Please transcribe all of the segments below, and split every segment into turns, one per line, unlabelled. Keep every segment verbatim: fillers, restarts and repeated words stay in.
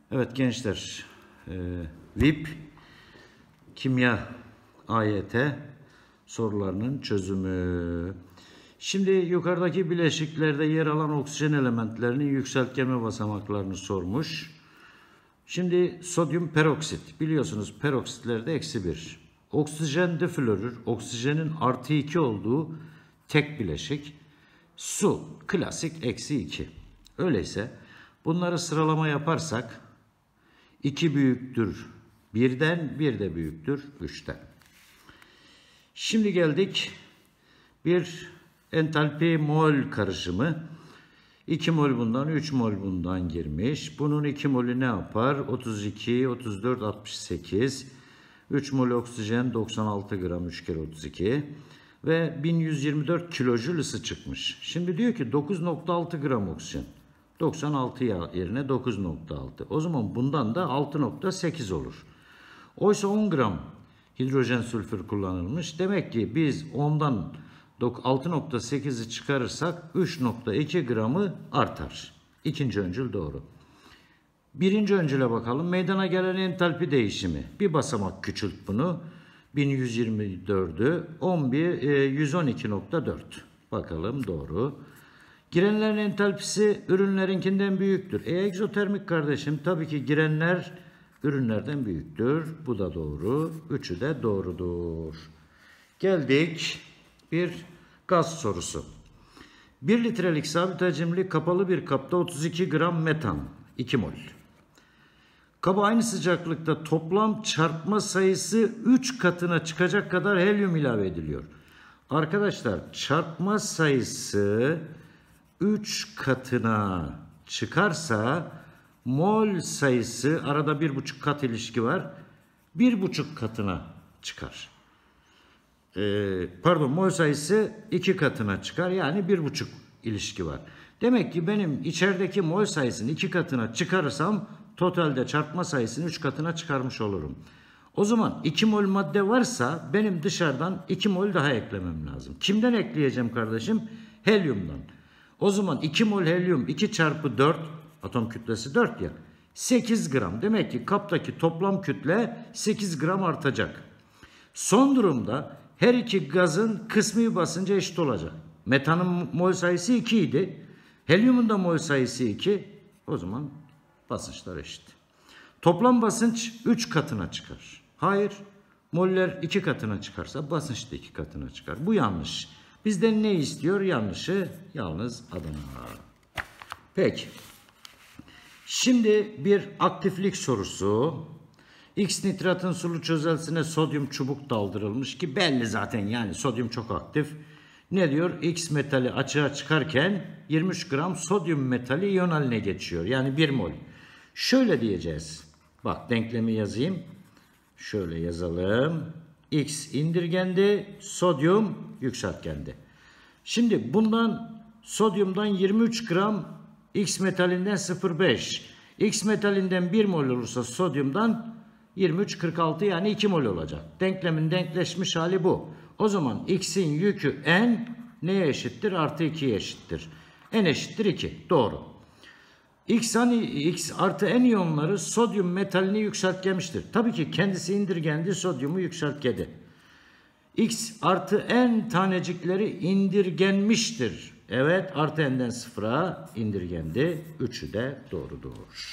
Evet gençler, e, V I P Kimya A Y T sorularının çözümü. Şimdi yukarıdaki bileşiklerde yer alan oksijen elementlerinin yükseltgenme basamaklarını sormuş. Şimdi sodyum peroksit, biliyorsunuz peroksitlerde eksi bir. Oksijen diflorür, oksijenin artı iki olduğu tek bileşik. Su klasik eksi iki. Öyleyse bunları sıralama yaparsak iki büyüktür birden, bir de büyüktür üçten. Şimdi geldik bir entalpi mol karışımı. iki mol bundan, üç mol bundan girmiş. Bunun iki molü ne yapar? otuz iki, otuz dört, altmış sekiz. üç mol oksijen doksan altı gram, üç kere otuz iki. Ve bin yüz yirmi dört kilojül ısı çıkmış. Şimdi diyor ki dokuz nokta altı gram oksijen. doksan altı yerine dokuz nokta altı. O zaman bundan da altı nokta sekiz olur. Oysa on gram hidrojen sülfür kullanılmış. Demek ki biz ondan altı nokta sekizi çıkarırsak üç nokta iki gramı artar. İkinci öncül doğru. Birinci öncüle bakalım. Meydana gelen entalpi değişimi. Bir basamak küçült bunu. bin yüz yirmi dördü on bir, yüz on iki nokta dört. Bakalım doğru. Girenlerin entalpisi ürünlerinkinden büyüktür. E egzotermik kardeşim, tabii ki girenler ürünlerden büyüktür. Bu da doğru. Üçü de doğrudur. Geldik bir gaz sorusu. bir litrelik sabit hacimli kapalı bir kapta otuz iki gram metan, iki mol. Kaba aynı sıcaklıkta toplam çarpma sayısı üç katına çıkacak kadar helyum ilave ediliyor. Arkadaşlar çarpma sayısı üç katına çıkarsa mol sayısı, arada bir buçuk kat ilişki var, bir buçuk katına çıkar. Ee, pardon mol sayısı iki katına çıkar, yani bir buçuk ilişki var. Demek ki benim içerideki mol sayısını iki katına çıkarırsam totalde çarpma sayısını üç katına çıkarmış olurum. O zaman iki mol madde varsa benim dışarıdan iki mol daha eklemem lazım. Kimden ekleyeceğim kardeşim? Helyumdan. O zaman iki mol helyum iki çarpı dört, atom kütlesi dört ya, sekiz gram. Demek ki kaptaki toplam kütle sekiz gram artacak. Son durumda her iki gazın kısmi basıncı eşit olacak. Metanın mol sayısı iki idi. Helyumun da mol sayısı iki. O zaman basınçlar eşit. Toplam basınç üç katına çıkar. Hayır. Moller iki katına çıkarsa basınç da iki katına çıkar. Bu yanlış. Bizden ne istiyor? Yanlışı yalnız Adana. Peki. Şimdi bir aktiflik sorusu. X nitratın sulu çözelsine sodyum çubuk daldırılmış ki belli zaten, yani sodyum çok aktif. Ne diyor? X metali açığa çıkarken yirmi üç gram sodyum metali iyon haline geçiyor. Yani bir mol. Şöyle diyeceğiz. Bak denklemi yazayım. Şöyle yazalım. X indirgendi, sodyum yükseltgendi. Şimdi bundan, sodyumdan yirmi üç gram, X metalinden sıfır virgül beş. X metalinden bir mol olursa sodyumdan yirmi üç kırk altı, yani iki mol olacak. Denklemin denkleşmiş hali bu. O zaman X'in yükü N neye eşittir? Artı ikiye eşittir. N eşittir iki. Doğru. X, X artı N iyonları sodyum metalini yükseltgemiştir. Tabii ki kendisi indirgendi, sodyumu yükseltgedi. X artı N tanecikleri indirgenmiştir. Evet, artı N'den sıfıra indirgendi. Üçü de doğrudur.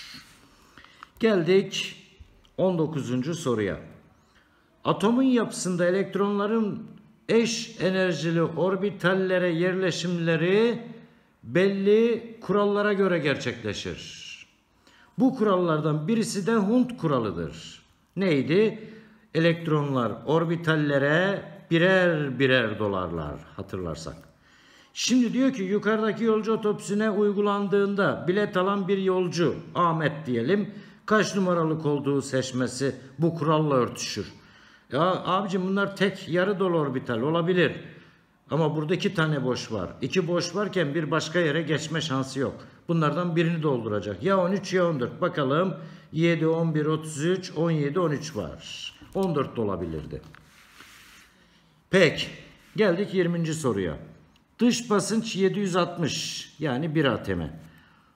Geldik on dokuzuncu soruya. Atomun yapısında elektronların eş enerjili orbitallere yerleşimleri belli kurallara göre gerçekleşir. Bu kurallardan birisi de Hund kuralıdır. Neydi? Elektronlar orbitallere birer birer dolarlar, hatırlarsak. Şimdi diyor ki yukarıdaki yolcu otobüsüne uygulandığında bilet alan bir yolcu, Ahmet diyelim, kaç numaralık olduğu seçmesi bu kuralla örtüşür. Ya abicim, bunlar tek yarı dolu orbital olabilir. Ama burada iki tane boş var. İki boş varken bir başka yere geçme şansı yok. Bunlardan birini dolduracak. Ya on üç ya on dört. Bakalım yedi, on bir, otuz üç, on yedi, on üç var. on dört de olabilirdi. Peki. Geldik yirminci soruya. Dış basınç yedi yüz altmış, yani bir atm.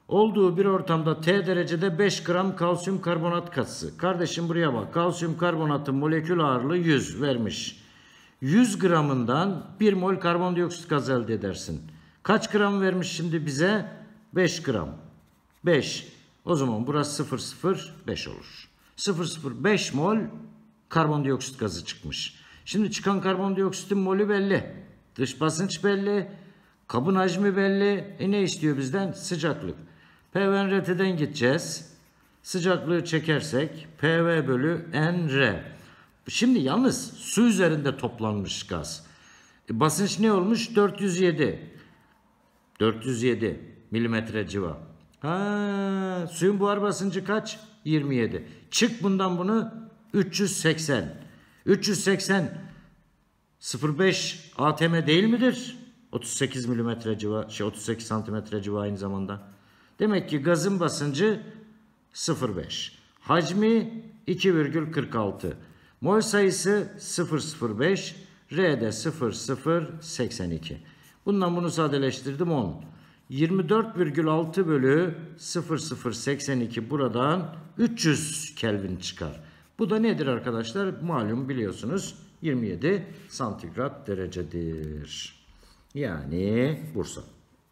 olduğu bir ortamda T derecede beş gram kalsiyum karbonat katısı. Kardeşim buraya bak. Kalsiyum karbonatın molekül ağırlığı yüz vermiş. yüz gramından bir mol karbondioksit gazı elde edersin. Kaç gram vermiş şimdi bize? beş gram. beş. O zaman burası sıfır virgül sıfır beş olur. sıfır virgül sıfır beş mol karbondioksit gazı çıkmış. Şimdi çıkan karbondioksitin molü belli. Dış basınç belli. Kabın hacmi belli. E ne istiyor bizden? Sıcaklık. P V N R T'den gideceğiz. Sıcaklığı çekersek P V bölü N R. Şimdi yalnız su üzerinde toplanmış gaz. E basınç ne olmuş? dört yüz yedi. dört yüz yedi milimetre civa. Ha, suyun buhar basıncı kaç? yirmi yedi. Çık bundan bunu üç yüz seksen. üç yüz seksen sıfır virgül beş A T M değil midir? otuz sekiz milimetre civa, şey otuz sekiz santimetre civa aynı zamanda. Demek ki gazın basıncı sıfır virgül beş. Hacmi iki virgül kırk altı. Mol sayısı sıfır virgül sıfır beş. R'de sıfır virgül sıfır seksen iki. Bundan bunu sadeleştirdim on. yirmi dört virgül altı bölü sıfır virgül sıfır seksen iki buradan üç yüz Kelvin çıkar. Bu da nedir arkadaşlar? Malum biliyorsunuz yirmi yedi santigrat derecedir. Yani Bursa.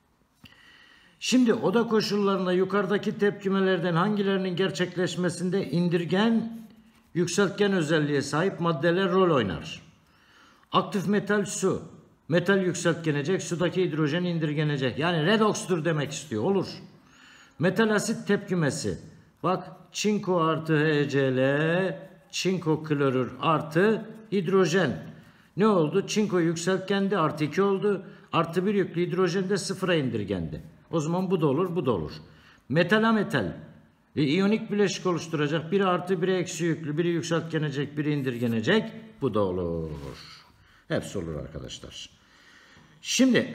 Şimdi oda koşullarında yukarıdaki tepkimelerden hangilerinin gerçekleşmesinde indirgen, yükseltgen özelliğe sahip maddeler rol oynar? Aktif metal su. Metal yükseltgenecek, sudaki hidrojen indirgenecek. Yani redokstur demek istiyor. Olur. Metal asit tepkimesi. Bak çinko artı H C l, çinko klorür artı hidrojen. Ne oldu? Çinko yükseltgendi, artı iki oldu. Artı bir yüklü hidrojen de sıfıra indirgendi. O zaman bu da olur, bu da olur. Metal ametal. E, iyonik bileşik oluşturacak. Biri artı, biri eksi yüklü, biri yükseltgenecek, biri indirgenecek. Bu da olur. Hepsi olur arkadaşlar. Şimdi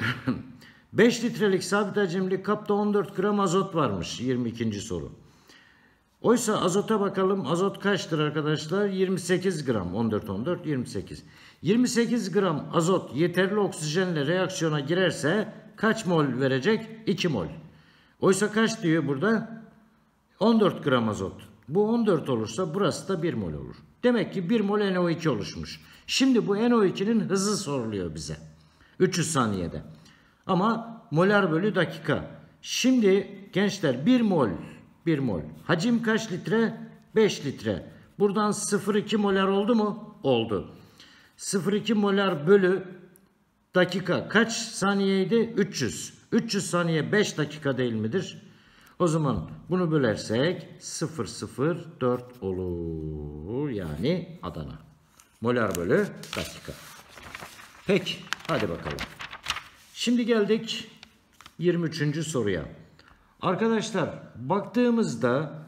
beş litrelik sabit hacimli kapta on dört gram azot varmış. yirmi ikinci soru. Oysa azota bakalım. Azot kaçtır arkadaşlar? yirmi sekiz gram. on dört on dört yirmi sekiz. yirmi sekiz gram azot yeterli oksijenle reaksiyona girerse kaç mol verecek? iki mol. Oysa kaç diyor burada? on dört gram azot. Bu on dört olursa burası da bir mol olur. Demek ki bir mol N O iki oluşmuş. Şimdi bu N O iki'nin hızı soruluyor bize. üç yüz saniyede. Ama molar bölü dakika. Şimdi gençler bir mol. bir mol. Hacim kaç litre? beş litre. Buradan sıfır virgül iki molar oldu mu? Oldu. sıfır virgül iki molar bölü dakika kaç saniyeydi? üç yüz. üç yüz saniye beş dakika değil midir? O zaman bunu bölersek sıfır virgül sıfır dört olur. Yani Adana. Molar bölü dakika. Peki. Hadi bakalım. Şimdi geldik yirmi üçüncü soruya. Arkadaşlar baktığımızda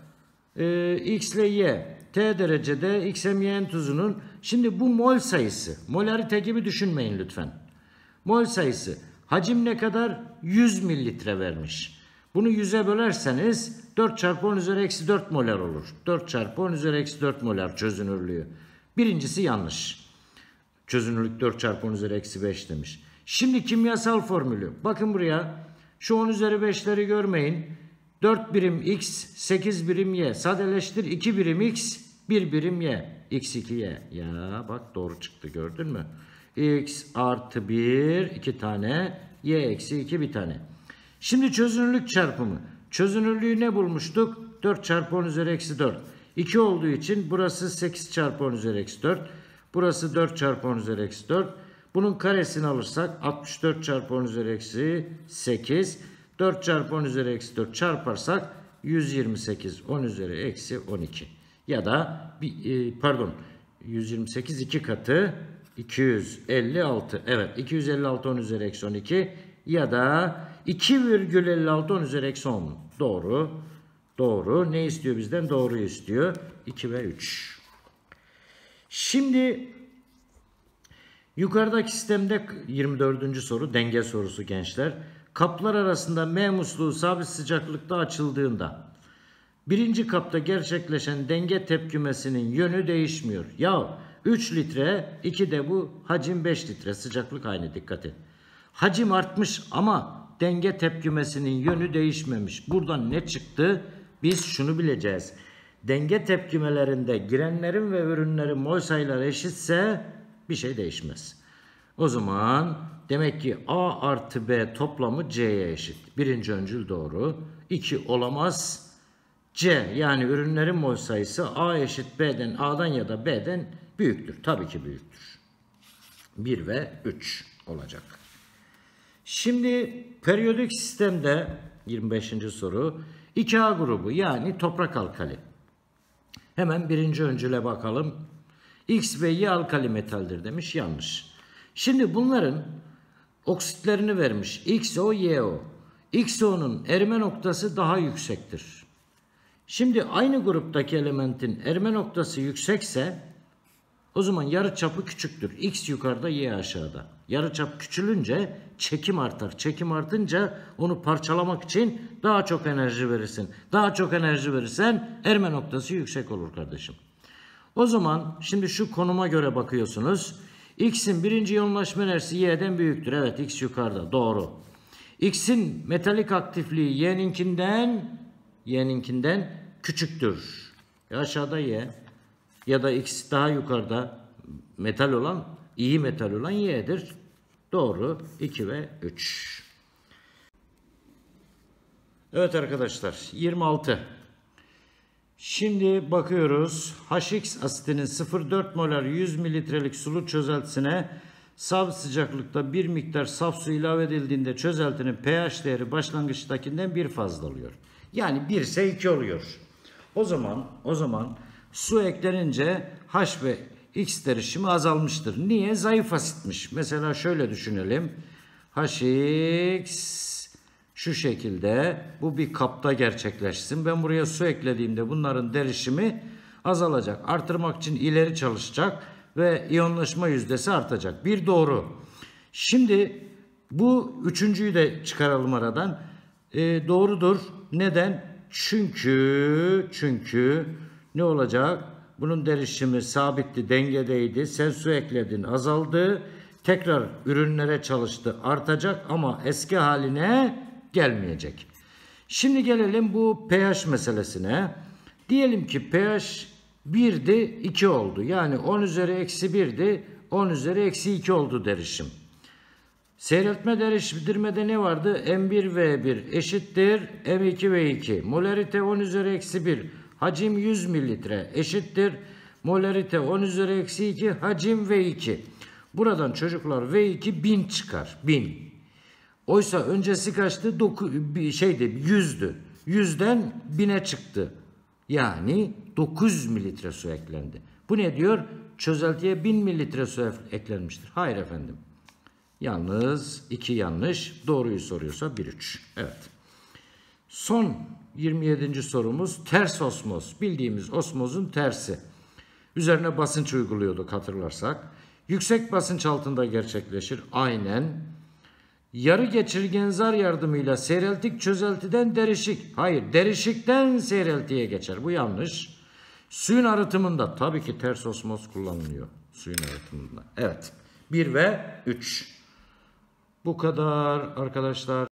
e, X ile Y T derecede X M Y N tuzunun şimdi bu mol sayısı. Molarite gibi düşünmeyin lütfen. Mol sayısı. Hacim ne kadar? yüz mililitre vermiş. Bunu yüze bölerseniz dört çarpı on üzeri eksi dört molar olur. dört çarpı on üzeri eksi dört molar çözünürlüğü. Birincisi yanlış. Çözünürlük dört çarpı on üzeri eksi beş demiş. Şimdi kimyasal formülü. Bakın buraya. Şu on üzeri beşleri görmeyin. dört birim X, sekiz birim Y. Sadeleştir. iki birim X, bir birim Y. X iki Y. Ya bak doğru çıktı gördün mü? X artı bir, iki tane. Y eksi iki, bir tane. Şimdi çözünürlük çarpımı. Çözünürlüğü ne bulmuştuk? dört çarpı on üzeri eksi dört. iki olduğu için burası sekiz çarpı on üzeri eksi dört. Burası dört çarpı on üzeri eksi dört. Bunun karesini alırsak altmış dört çarpı on üzeri eksi sekiz. dört çarpı on üzeri eksi dört çarparsak yüz yirmi sekiz on üzeri eksi on iki. Ya da pardon yüz yirmi sekiz iki katı iki yüz elli altı. Evet iki yüz elli altı on üzeri eksi on iki ya da iki virgül elli altı on üzeri eksi on. Doğru. Doğru. Ne istiyor bizden? Doğru istiyor. iki ve üç. Şimdi yukarıdaki sistemde yirmi dördüncü soru denge sorusu gençler. Kaplar arasında M musluğu sabit sıcaklıkta açıldığında birinci kapta gerçekleşen denge tepkimesinin yönü değişmiyor. Ya üç litre, iki de bu hacim beş litre, sıcaklık aynı, dikkat et. Hacim artmış ama denge tepkimesinin yönü değişmemiş. Buradan ne çıktı? Biz şunu bileceğiz. Denge tepkimelerinde girenlerin ve ürünlerin mol sayıları eşitse bir şey değişmez. O zaman demek ki A artı B toplamı C'ye eşit. Birinci öncül doğru. iki olamaz. C yani ürünlerin mol sayısı A eşit B'den, A'dan ya da B'den büyüktür. Tabii ki büyüktür. bir ve üç olacak. Şimdi periyodik sistemde yirmi beşinci soru iki A grubu yani toprak alkali. Hemen birinci öncüle bakalım. X ve Y alkali metaldir demiş. Yanlış. Şimdi bunların oksitlerini vermiş. X O, Y O. X O'nun erime noktası daha yüksektir. Şimdi aynı gruptaki elementin erime noktası yüksekse o zaman yarıçapı küçüktür. X yukarıda, Y aşağıda. Yarıçap küçülünce çekim artar. Çekim artınca onu parçalamak için daha çok enerji verirsin. Daha çok enerji verirsen erime noktası yüksek olur kardeşim. O zaman şimdi şu konuma göre bakıyorsunuz. X'in birinci yoğunlaşma enerjisi Y'den büyüktür. Evet, X yukarıda. Doğru. X'in metalik aktifliği Y'ninkinden Y'ninkinden küçüktür. Ya aşağıda Y ya da X daha yukarıda metal olan, iyi metal olan Y'dir. Doğru. iki ve üç. Evet arkadaşlar, yirmi altı. Şimdi bakıyoruz. H X asitinin sıfır virgül dört molar yüz mililitrelik sulu çözeltisine sabit sıcaklıkta bir miktar saf su ilave edildiğinde çözeltinin pH değeri başlangıçtakinden bir fazla oluyor. Yani bir ise iki oluyor. O zaman o zaman su eklenince H ve X derişimi azalmıştır. Niye? Zayıf asitmiş. Mesela şöyle düşünelim. H X şu şekilde, bu bir kapta gerçekleşsin. Ben buraya su eklediğimde bunların derişimi azalacak. Artırmak için ileri çalışacak ve iyonlaşma yüzdesi artacak. Bir doğru. Şimdi bu üçüncüyü de çıkaralım aradan. E, doğrudur. Neden? Çünkü çünkü ne olacak? Bunun derişimi sabitti, dengedeydi. Sen su ekledin, azaldı. Tekrar ürünlere çalıştı, artacak ama eski haline gelmeyecek. Şimdi gelelim bu pH meselesine. Diyelim ki pH birdi, iki oldu. Yani on üzeri eksi birdi, on üzeri eksi iki oldu derişim. Seyreltme derişimdirmede ne vardı? M bir V bir eşittir M iki V iki. Molarite on üzeri eksi bir. Hacim yüz mililitre eşittir. Molarite on üzeri eksi iki. Hacim V iki. Buradan çocuklar V iki bin çıkar. bin. Oysa öncesi kaçtı? dokuz, şeydi, yüzdü. yüzden bine çıktı. Yani dokuz yüz mililitre su eklendi. Bu ne diyor? Çözeltiye bin mililitre su eklenmiştir. Hayır efendim. Yalnız iki yanlış. Doğruyu soruyorsa bir üç. Evet. Son yirmi yedinci sorumuz ters osmoz. Bildiğimiz osmozun tersi. Üzerine basınç uyguluyorduk hatırlarsak. Yüksek basınç altında gerçekleşir. Aynen. Yarı geçirgen zar yardımıyla seyreltik çözeltiden derişik. Hayır, derişikten seyreltiye geçer. Bu yanlış. Suyun arıtımında tabii ki ters osmoz kullanılıyor. Suyun arıtımında. Evet. bir ve üç. Bu kadar arkadaşlar.